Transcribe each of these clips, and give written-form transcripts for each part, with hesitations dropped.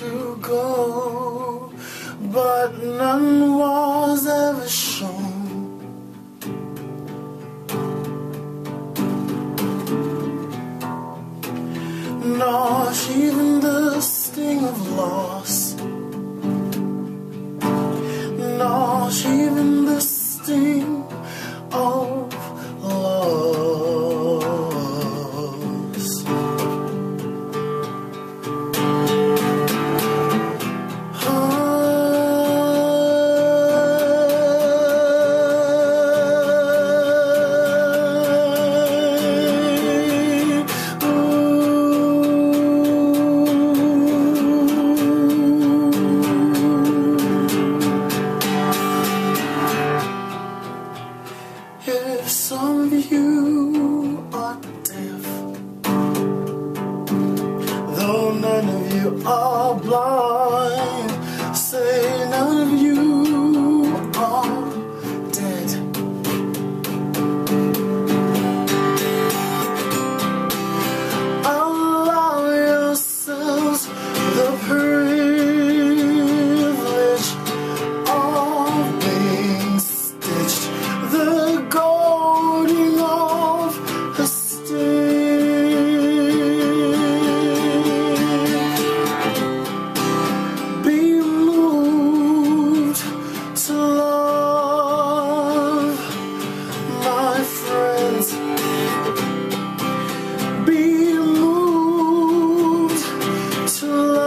to go, but none was ever shown. Not even the sting of loss, not even the sting of loss. If some of you are deaf, though none of you are blind, say none of you are dead. Allow yourselves the privilege of being stitched, the goading of the stick. Be moved to love, my friends. Be moved to love.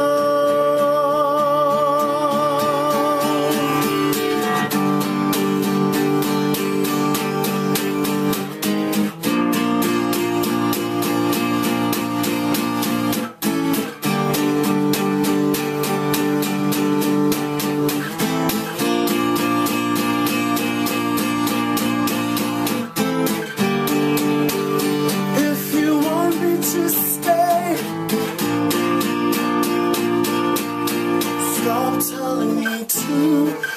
To stay, stop telling me to